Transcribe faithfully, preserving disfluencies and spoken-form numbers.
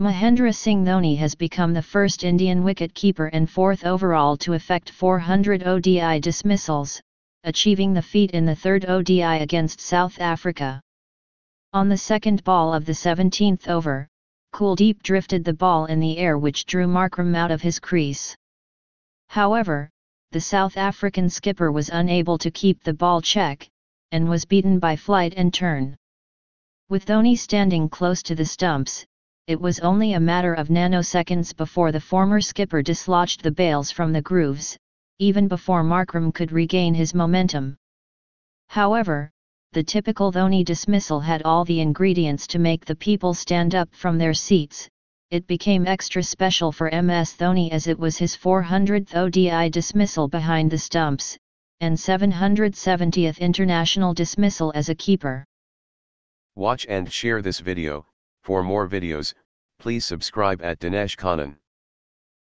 Mahendra Singh Dhoni has become the first Indian wicket-keeper and fourth overall to effect four hundred O D I dismissals, achieving the feat in the third O D I against South Africa. On the second ball of the seventeenth over, Kuldeep drifted the ball in the air which drew Markram out of his crease. However, the South African skipper was unable to keep the ball check, and was beaten by flight and turn. With Dhoni standing close to the stumps, it was only a matter of nanoseconds before the former skipper dislodged the bails from the grooves, even before Markram could regain his momentum. However, the typical Dhoni dismissal had all the ingredients to make the people stand up from their seats. It became extra special for M S Dhoni as it was his four hundredth O D I dismissal behind the stumps, and seven hundred seventieth international dismissal as a keeper. Watch and share this video. For more videos, please subscribe at Dinesh Kannan.